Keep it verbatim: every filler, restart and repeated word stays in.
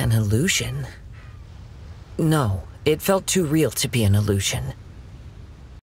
An illusion? No, it felt too real to be an illusion.